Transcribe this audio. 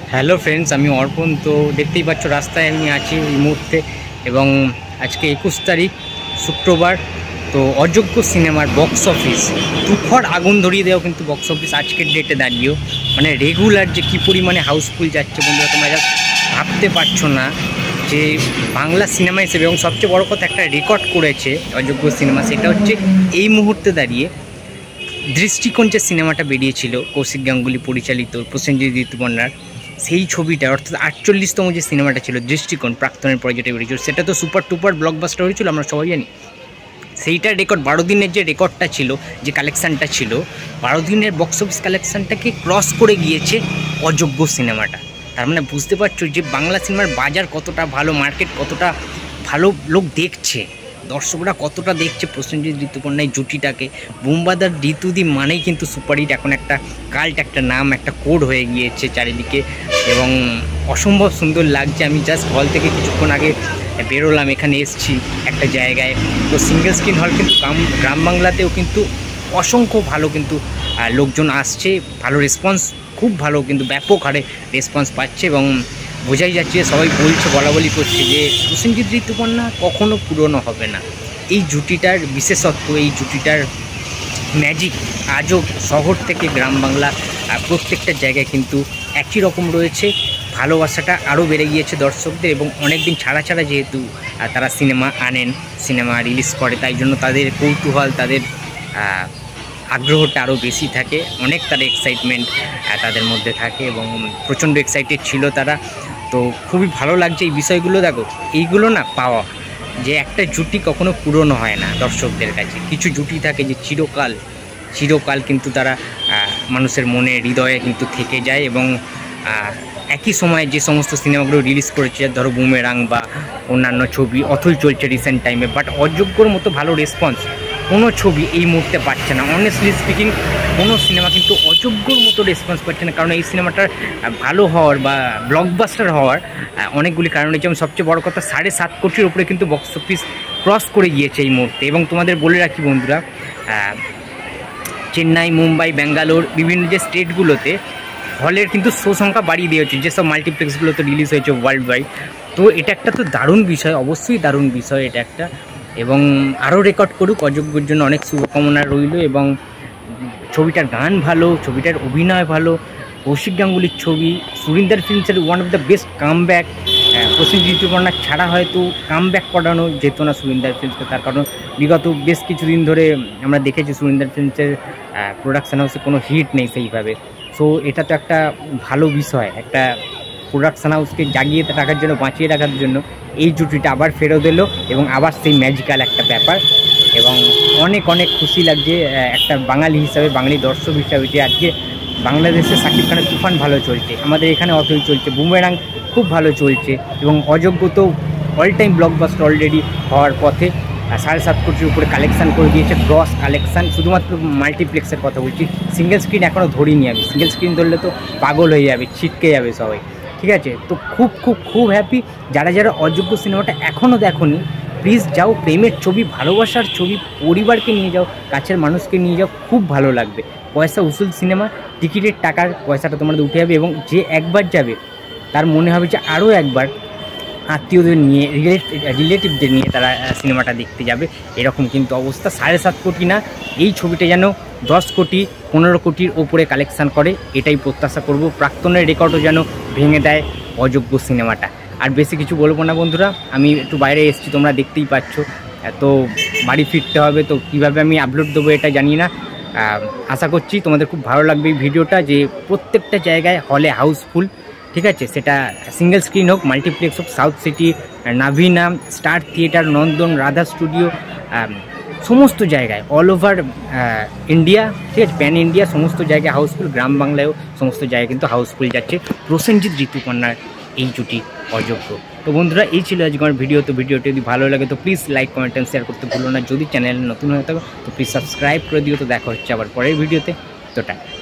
Hello friends, আমি অর্পণ। তো দেখতেই পাচ্ছ রাস্তায় আমি আছি এই মুহূর্তে, এবং আজকে 21 তারিখ শুক্রবার। তো অযোগ্য সিনেমার বক্স অফিস তুখর আগুন ধরিয়ে দেওয়া কিন্তু বক্স অফিস আজকের ডেটে দাঁড়িয়েও মানে রেগুলার যে কী পরিমাণে হাউসফুল যাচ্ছে বন্ধুরা, তোমরা যা ভাবতে পারছো না। যে বাংলা সিনেমা হিসেবে এবং সবচেয়ে বড় কথা একটা রেকর্ড করেছে অযোগ্য সিনেমা, সেটা হচ্ছে এই মুহূর্তে দাঁড়িয়ে দৃষ্টিকোণ যে সিনেমাটা বেরিয়েছিল কৌশিক গাঙ্গুলি পরিচালিত, প্রসেনজিৎ ঋতুপর্ণার, সেই ছবিটা অর্থাৎ 48তম যে সিনেমাটা ছিল দৃষ্টিকোণ, প্রাক্তনের পরে যেটা বেরিয়েছিল, সেটা তো সুপার টুপার ব্লকবাস্টার হয়েছিল, আমরা সবাই জানি। সেইটার রেকর্ড 12 দিনের যে রেকর্ডটা ছিল, যে কালেকশানটা ছিল, 12 দিনের বক্স অফিস কালেকশানটাকে ক্রস করে গিয়েছে অযোগ্য সিনেমাটা। তার মানে বুঝতে পারছো যে বাংলা সিনেমার বাজার কতটা ভালো, মার্কেট কতটা ভালো, লোক দেখছে, দর্শকরা কতটা দেখছে প্রসেনজিৎ ঋতুপর্ণা এই জুটিটাকে। বুম্বাদার ঋতুদি মানেই কিন্তু সুপারহিট, এখন একটা কাল্ট, একটা নাম, একটা কোড হয়ে গিয়েছে চারিদিকে, এবং অসম্ভব সুন্দর লাগছে। আমি জাস্ট হল থেকে কিছুক্ষণ আগে বেরোলাম, এখানে এসছি একটা জায়গায়। তো সিঙ্গেল স্ক্রিন হল কিন্তু গ্রাম বাংলাতেও কিন্তু অসংখ্য ভালো কিন্তু লোকজন আসছে, ভালো রেসপন্স, খুব ভালো কিন্তু ব্যাপক হারে রেসপন্স পাচ্ছে, এবং বোঝাই যাচ্ছে, সবাই বলছে, বলাবলি করছে যে প্রসেনজিৎ ঋতুপর্ণা কখনো পুরনো হবে না। এই জুটিটার বিশেষত্ব, এই জুটিটার ম্যাজিক আজও শহর থেকে গ্রাম বাংলা প্রত্যেকটা জায়গায় কিন্তু একই রকম রয়েছে। ভালোবাসাটা আরও বেড়ে গিয়েছে দর্শকদের, এবং অনেক দিন ছাড়া ছাড়া যেহেতু তারা সিনেমা আনেন, সিনেমা রিলিজ করে, তাই জন্য তাদের কৌতূহল, তাদের আগ্রহটা আরও বেশি থাকে, অনেক তারা এক্সাইটমেন্ট তাদের মধ্যে থাকে, এবং প্রচণ্ড এক্সাইটেড ছিল তারা। তো খুবই ভালো লাগছে এই বিষয়গুলো। দেখো, এইগুলো না পাওয়া, যে একটা জুটি কখনো পুরনো হয় না দর্শকদের কাছে। কিছু জুটি থাকে যে চিরকাল কিন্তু তারা মানুষের মনে, হৃদয়ে কিন্তু থেকে যায়, এবং একই সময়ে যে সমস্ত সিনেমাগুলো রিলিজ করেছে, ধরো বুমেরাং বা অন্যান্য ছবি, অথই চলছে রিসেন্ট টাইমে, বাট অযোগ্যর মতো ভালো রেসপন্স কোনো ছবি এই মুহূর্তে পাচ্ছে না। অনেস্টলি স্পিকিং, কোনো সিনেমা কিন্তু অযোগ্যর মতো রেসপন্স পাচ্ছে না, কারণ এই সিনেমাটার ভালো হওয়ার বা ব্লকবাস্টার হওয়ার অনেকগুলি কারণ রয়েছে, এবং সবচেয়ে বড় কথা 7.5 কোটির উপরে কিন্তু বক্স অফিস ক্রস করে গিয়েছে এই মুহূর্তে। এবং তোমাদের বলে রাখি বন্ধুরা, চেন্নাই, মুম্বাই, ব্যাঙ্গালোর, বিভিন্ন যে স্টেটগুলোতে হলের কিন্তু শো সংখ্যা বাড়িয়ে দিয়ে হচ্ছে, যেসব মাল্টিপ্লেক্সগুলোতে রিলিজ হয়েছে ওয়ার্ল্ড ওয়াইড। তো এটা একটা তো দারুণ বিষয়, অবশ্যই দারুণ বিষয় এটা একটা, এবং আরও রেকর্ড করুক, অযোগ্যর জন্য অনেক শুভকামনা রইল। এবং ছবিটার গান ভালো, ছবিটার অভিনয় ভালো, কৌশিক গাঙ্গুলির ছবি, সুরিন্দার ফিল্মসের one of the best comeback. Prosenjit Rituparna ছাড়া হয়তো কামব্যাক করানো যেত না সুরিন্দার ফিল্মসকে, তার কারণ বিগত বেশ কিছুদিন ধরে আমরা দেখেছি সুরিন্দার ফিল্মসের প্রোডাকশান হাউসে কোনো হিট নেই সেইভাবে। সো এটা তো একটা ভালো বিষয়, একটা প্রোডাকশান হাউসকে জাগিয়ে রাখার জন্য, বাঁচিয়ে রাখার জন্য এই জুটিটা আবার ফেরত এলো, এবং আবার সেই ম্যাজিক্যাল একটা ব্যাপার। এবং অনেক অনেক খুশি লাগছে একটা বাঙালি হিসাবে, বাঙালি দর্শক হিসাবে, যে আজকে বাংলাদেশে শাকিব খানের তুফান ভালো চলছে, আমাদের এখানে অতই চলছে, বুমেরাং খুব ভালো চলছে, এবং অযোগ্য তো অল টাইম ব্লকবাস্টার অলরেডি হওয়ার পথে। 7.5 কোটির উপরে কালেকশান করে দিয়েছে, গ্রস কালেকশান, শুধুমাত্র মাল্টিপ্লেক্সের কথা বলছি, সিঙ্গেল স্ক্রিন এখনও ধরিনি আমি। সিঙ্গেল স্ক্রিন ধরলে তো পাগল হয়ে যাবে, ছিটকে যাবে সবাই, ঠিক আছে? তো খুব খুব খুব হ্যাপি। যারা যারা অযোগ্য সিনেমাটা এখনও দেখোনি, প্লিজ যাও, প্রেমের ছবি, ভালোবাসার ছবি, পরিবারকে নিয়ে যাও, কাছের মানুষকে নিয়ে যাও, খুব ভালো লাগবে। পয়সা উসুল সিনেমা, টিকিটের টাকার পয়সাটা তোমাদের উঠে যাবে, এবং যে একবার যাবে তার মনে হবে যে আরও একবার আত্মীয়দের নিয়ে, রিলেটিভদের নিয়ে তারা সিনেমাটা দেখতে যাবে, এরকম কিন্তু অবস্থা। 7.5 কোটি না, এই ছবিটা যেন 10 কোটি 15 কোটির ওপরে কালেকশান করে, এটাই প্রত্যাশা করব। প্রাক্তনের রেকর্ডও যেন ভেঙে দেয় অযোগ্য সিনেমাটা। আর বেশি কিছু বলবো না বন্ধুরা, আমি একটু বাইরে এসেছি, তোমরা দেখতেই পাচ্ছ, তো বাড়ি ফিরতে হবে, তো কীভাবে আমি আপলোড দেবো এটা জানি না। আশা করছি তোমাদের খুব ভালো লাগবে এই ভিডিওটা, যে প্রত্যেকটা জায়গায় হলে হাউসফুল, ঠিক আছে? সেটা সিঙ্গেল স্ক্রিন হোক, মাল্টিপ্লেক্স হোক, South City, Navina, Star Theatre, Nandan, Radha studio, সমস্ত জায়গায় অল ওভার ইন্ডিয়া, ঠিক আছে, প্যান ইন্ডিয়া, সমস্ত জায়গায় হাউসফুল। গ্রাম বাংলায়ও সমস্ত জায়গায় কিন্তু হাউসফুল যাচ্ছে প্রসেনজিৎ ঋতুপর্ণার এই জুটি অযোগ্য। তো বন্ধুরা, এই ছিল আজকে আমার ভিডিও। তো ভিডিওটি যদি ভালো লাগে তো please like, comment and share করতে ভুলো না। যদি চ্যানেল নতুন হয়ে থাকো তো প্লিজ সাবস্ক্রাইব করে দিও। তো দেখা হচ্ছে আবার পরের ভিডিওতে। তো টাটা।